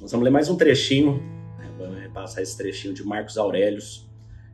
Nós vamos ler mais um trechinho, vamos repassar esse trechinho de Marcos Aurelius,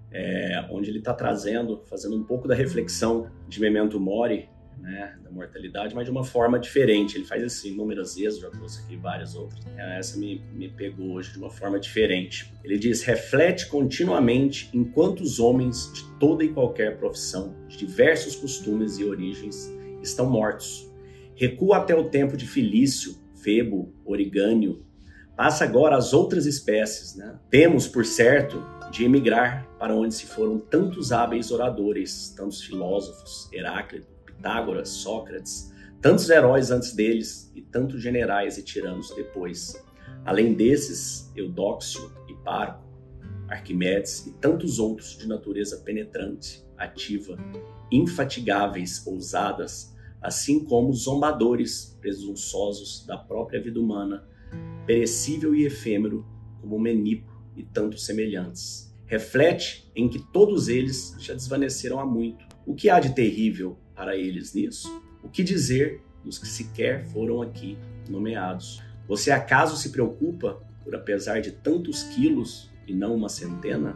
onde ele está fazendo um pouco da reflexão de Memento Mori, né, da mortalidade, mas de uma forma diferente. Ele faz isso inúmeras vezes, já trouxe aqui várias outras. Essa me pegou hoje de uma forma diferente. Ele diz: reflete continuamente enquanto os homens de toda e qualquer profissão, de diversos costumes e origens, estão mortos. Recua até o tempo de Filício, Febo, Origânio. Passa agora às outras espécies, né? Temos, por certo, de emigrar para onde se foram tantos hábeis oradores, tantos filósofos, Heráclito, Pitágoras, Sócrates, tantos heróis antes deles e tantos generais e tiranos depois. Além desses, Eudóxio, Hiparco, Arquimedes e tantos outros de natureza penetrante, ativa, infatigáveis, ousadas, assim como os zombadores presunçosos da própria vida humana, perecível e efêmero, como Menipo e tantos semelhantes. Reflete em que todos eles já desvaneceram há muito. O que há de terrível para eles nisso? O que dizer dos que sequer foram aqui nomeados? Você acaso se preocupa por apesar de tantos quilos e não uma centena?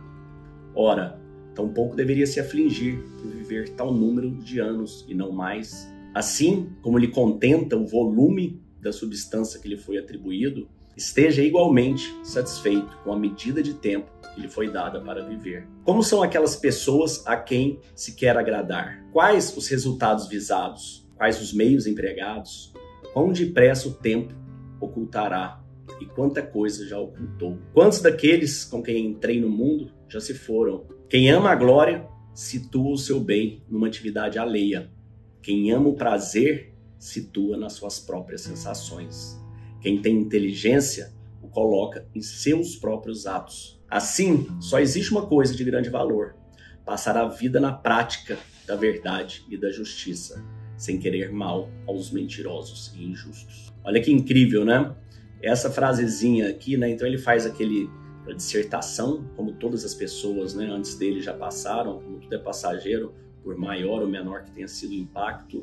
Ora, tampouco deveria se afligir por viver tal número de anos e não mais. Assim como lhe contenta o volume da substância que lhe foi atribuído, esteja igualmente satisfeito com a medida de tempo que lhe foi dada para viver. Como são aquelas pessoas a quem se quer agradar? Quais os resultados visados? Quais os meios empregados? Quão depressa o tempo ocultará? E quanta coisa já ocultou? Quantos daqueles com quem entrei no mundo já se foram? Quem ama a glória, situa o seu bem numa atividade alheia. Quem ama o prazer, situa nas suas próprias sensações. Quem tem inteligência, o coloca em seus próprios atos. Assim, só existe uma coisa de grande valor: passar a vida na prática da verdade e da justiça, sem querer mal aos mentirosos e injustos. Olha que incrível, né? Essa frasezinha aqui, né? Então ele faz aquela dissertação, como todas as pessoas, né, antes dele já passaram, como tudo é passageiro, por maior ou menor que tenha sido o impacto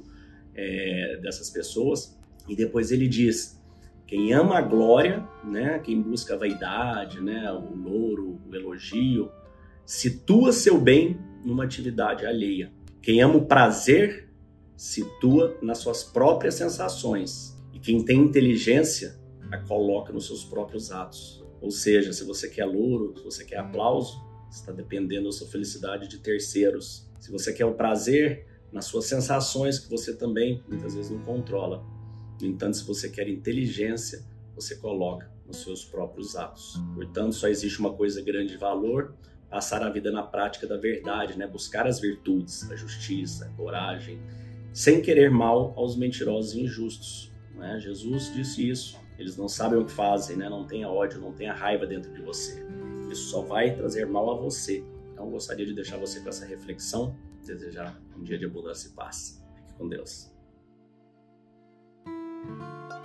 dessas pessoas. E depois ele diz: quem ama a glória, né, quem busca a vaidade, né, o louro, o elogio, situa seu bem numa atividade alheia. Quem ama o prazer, situa nas suas próprias sensações. E quem tem inteligência, a coloca nos seus próprios atos. Ou seja, se você quer louro, se você quer aplauso, você está dependendo da sua felicidade de terceiros. Se você quer o prazer, nas suas sensações, que você também muitas vezes não controla. No entanto, se você quer inteligência, você coloca nos seus próprios atos. Portanto, só existe uma coisa grande de valor: passar a vida na prática da verdade, né? Buscar as virtudes, a justiça, a coragem, sem querer mal aos mentirosos e injustos. Né? Jesus disse isso. Eles não sabem o que fazem, né? Não tenha ódio, não tenha raiva dentro de você. Isso só vai trazer mal a você. Então, eu gostaria de deixar você com essa reflexão, desejar um dia de abundância e paz. Fique com Deus.